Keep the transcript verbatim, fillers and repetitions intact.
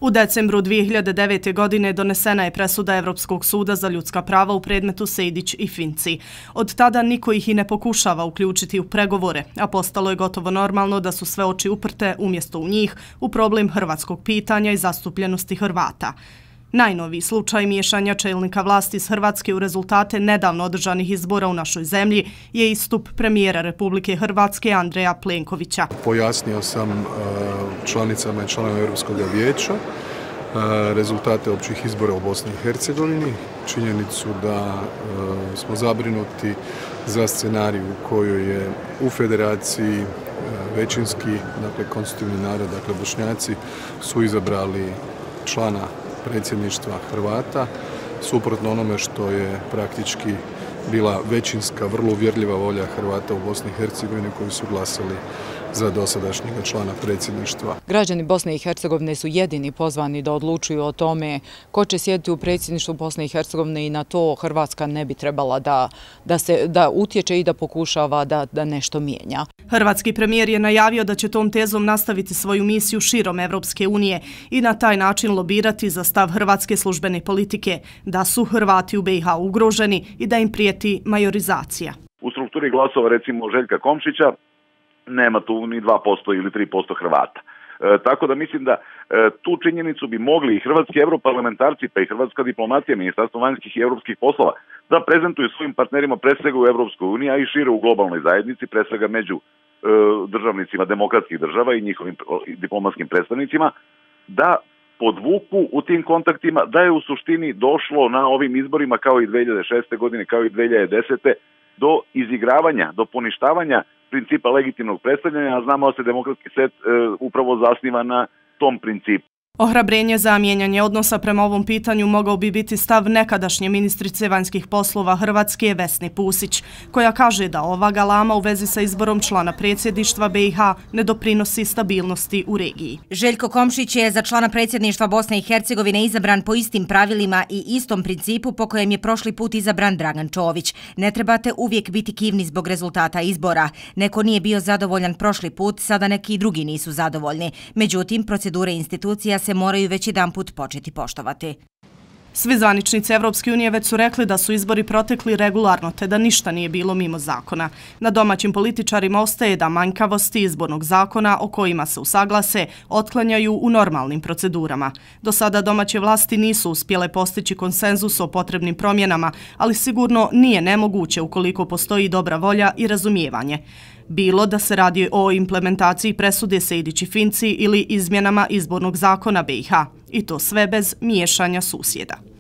U decembru dvije hiljade devete. godine donesena je presuda Evropskog suda za ljudska prava u predmetu Sejdić i Finci. Od tada niko ih i ne pokušava uključiti u pregovore, a postalo je gotovo normalno da su sve oči uprte umjesto u njih u problem hrvatskog pitanja i zastupljenosti Hrvata. Najnoviji slučaj miješanja čelnika vlasti iz Hrvatske u rezultate nedavno održanih izbora u našoj zemlji je istup premijera Republike Hrvatske Andreja Plenkovića. Pojasnio sam članicama i članovima Europskog vijeća rezultate općih izbora u Bosni i Hercegovini, činjenicu da smo zabrinuti za scenarij u kojoj je u federaciji većinski, dakle konstitutivni narod, dakle Bošnjaci su izabrali člana predsjedništva Hrvata, suprotno onome što je praktički bila većinska, vrlo uvjerljiva volja Hrvata u Bosni i Hercegovini koji su glasali za dosadašnjega člana predsjedništva. Građani Bosne i Hercegovine su jedini pozvani da odlučuju o tome ko će sjediti u predsjedništvu Bosne i Hercegovine i na to Hrvatska ne bi trebala da, da, se, da utječe i da pokušava da, da nešto mijenja. Hrvatski premijer je najavio da će tom tezom nastaviti svoju misiju širom Evropske unije i na taj način lobirati za stav hrvatske službene politike, da su Hrvati u B i H ugroženi i da im prijeti majorizacija. U strukturi glasova recimo Željka Komšića nema tu ni dva posto ili tri posto Hrvata. E, tako da mislim da e, tu činjenicu bi mogli i hrvatski europarlamentarci pa i hrvatska diplomacija, Ministarstvo vanjskih i europskih poslova da prezentuju svojim partnerima pre svega u Evropskoj uniji, a i šire u globalnoj zajednici, pre svega među e, državnicima demokratskih država i njihovim diplomatskim predstavnicima, da podvuku u tim kontaktima da je u suštini došlo na ovim izborima kao i dve hiljade šeste. godine, kao i dve hiljade desete. do izigravanja, do poništavanja principa legitimnog predstavljanja, a znamo da se demokratski set e, upravo zasniva na tom principu. Ohrabrenje za mijenjanje odnosa prema ovom pitanju mogao bi biti stav nekadašnje ministrice vanjskih poslova Hrvatske Vesne Pusić, koja kaže da ova galama u vezi sa izborom člana predsjedništva B i H ne doprinosi stabilnosti u regiji. Željko Komšić je za člana predsjedništva Bosne i Hercegovine izabran po istim pravilima i istom principu po kojem je prošli put izabran Dragan Čović. Ne trebate uvijek biti kivni zbog rezultata izbora. Neko nije bio zadovoljan prošli put, sada neki drugi nisu zadovoljni. Međutim, procedure institucija se moraju već jedan put početi poštovati. Svi zvaničnici Evropske unije već su rekli da su izbori protekli regularno, te da ništa nije bilo mimo zakona. Na domaćim političarima ostaje da manjkavosti izbornog zakona o kojima se usaglase otklanjaju u normalnim procedurama. Do sada domaće vlasti nisu uspjele postići konsenzus o potrebnim promjenama, ali sigurno nije nemoguće ukoliko postoji dobra volja i razumijevanje. Bilo da se radi o implementaciji presude Sejdić i Finci ili izmjenama izbornog zakona B i H. I to sve bez miješanja susjeda.